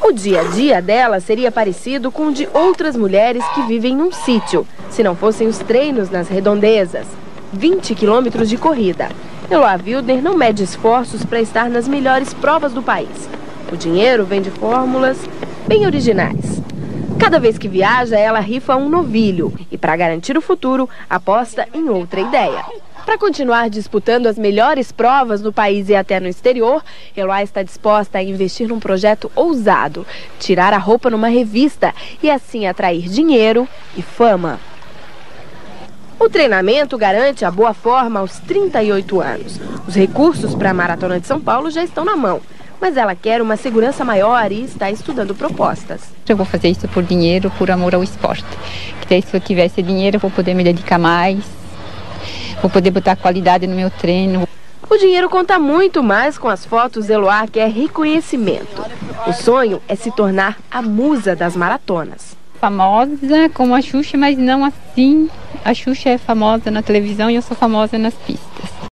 O dia a dia dela seria parecido com o de outras mulheres que vivem num sítio, se não fossem os treinos nas redondezas. 20 quilômetros de corrida. Eloá Wildner não mede esforços para estar nas melhores provas do país. O dinheiro vem de fórmulas bem originais. Cada vez que viaja, ela rifa um novilho e, para garantir o futuro, aposta em outra ideia. Para continuar disputando as melhores provas no país e até no exterior, Eloá está disposta a investir num projeto ousado, tirar a roupa numa revista e assim atrair dinheiro e fama. O treinamento garante a boa forma aos 38 anos. Os recursos para a Maratona de São Paulo já estão na mão, mas ela quer uma segurança maior e está estudando propostas. Eu vou fazer isso por dinheiro, por amor ao esporte. Que se eu tivesse dinheiro, eu vou poder me dedicar mais. Vou poder botar qualidade no meu treino. O dinheiro conta muito, mas com as fotos Eloá quer reconhecimento. O sonho é se tornar a musa das maratonas. Famosa como a Xuxa, mas não assim. A Xuxa é famosa na televisão e eu sou famosa nas pistas.